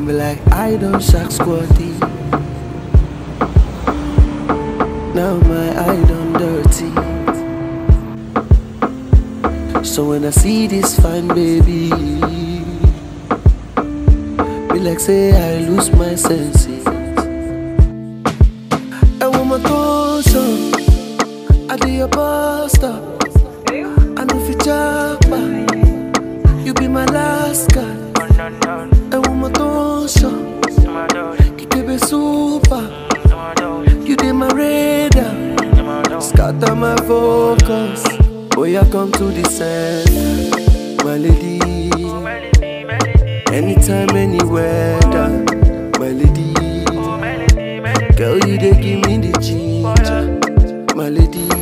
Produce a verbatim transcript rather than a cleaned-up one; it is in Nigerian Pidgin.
Come be like I don't shark squatty. Now my eye done dirty. So when I see this fine baby, be like say I lose my senses. I want my torso, I do your pasta. I know if you chop, you be my last guy. I want my torso, keep it super. You did my radar, scatter my focus. Boy, I come to the center, my lady. Anytime, anywhere, my lady. Girl, you dey give me the ginger, my lady.